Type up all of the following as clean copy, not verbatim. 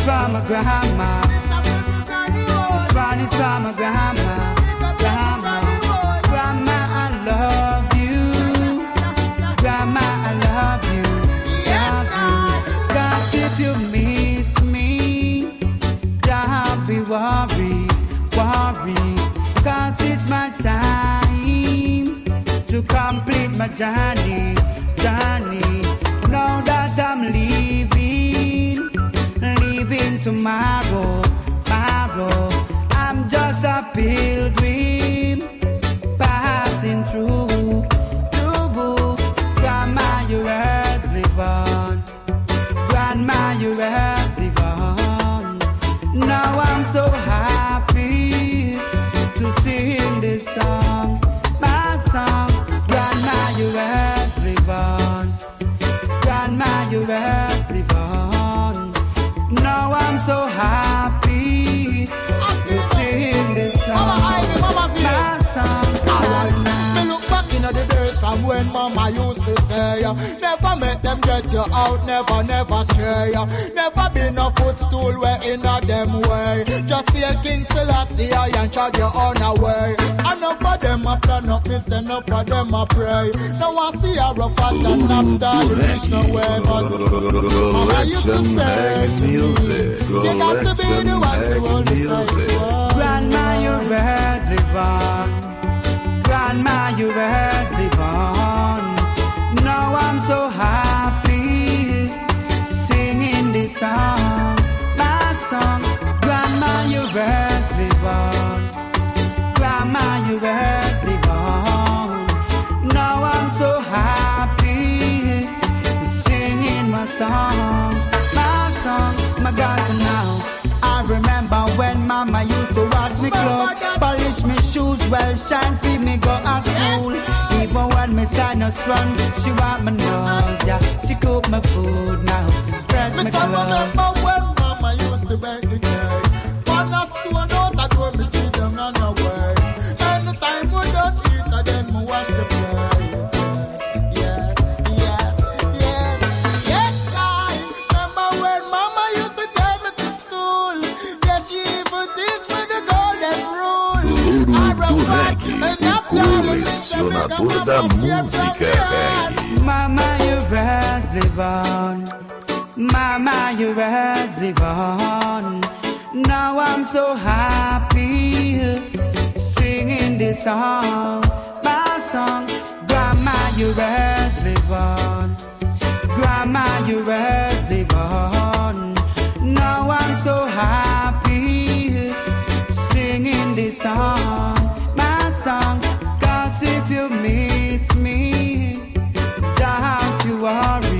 for my grandma. This one is for my grandma. Grandma, I love you. Grandma, I love you. Love you. 'Cause if you miss me, don't be worried. 'Cause it's my time to complete my journey. Now that I'm leaving tomorrow. I'm just a pilgrim passing through. Grandma, your earth live on. Grandma, your earth live on. Now I'm so happy to sing this song, my song. Grandma, your earth live on. Grandma, your earth live on. Now I'm so happy to sing this song, my song. Me look back in the days from when Mama used to say, never make them get you out, never stray. Never been a footstool where in a them way. Just see a King Selassie and chug your own away. Enough of them a plan up, miss enough of them a pray. Now I see a rough and I'm dying, there's no way. But Mama used to say to me, you got to be the one to hold the place. Grandma, your words live on. Grandma, your words live on. Now I'm so happy singing this song, my song. Grandma, your words live on. Grandma, your words live on. Now I'm so happy singing my song, my God. Now I remember when Mama used to wash me clothes, polish me shoes, well shine for me go to school. Even when me sinus run, she want my nose, yeah. She cook my food now, press my clothes. Remember when Mama used to bake the cake. One a stone out the door, me sit down on the way. Anytime we don't eat, then me wash the plate. Yes. I remember when Mama used to take me to school. Yeah, she even teach me the golden rule. Colecionador da música reggae. Mama, your words live on. Mama, your words live on. Now I'm so happy singing this song, my song. Grandma, your words live on. Grandma, your words live on. Now I'm so happy singing this song, my song. 'Cause if you miss me, don't you worry.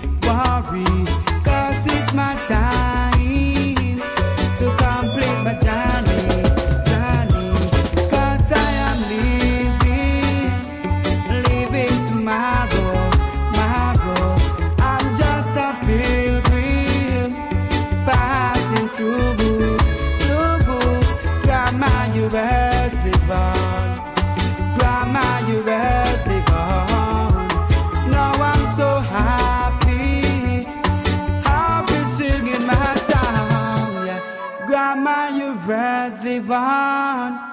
'Cause it's my time to complete my journey. 'Cause I am leaving tomorrow. I'm just a pilgrim passing through. Grandma, your words live on. Grandma, your words live on. Now I'm so happy singing my song, yeah. Grandma, your words live on.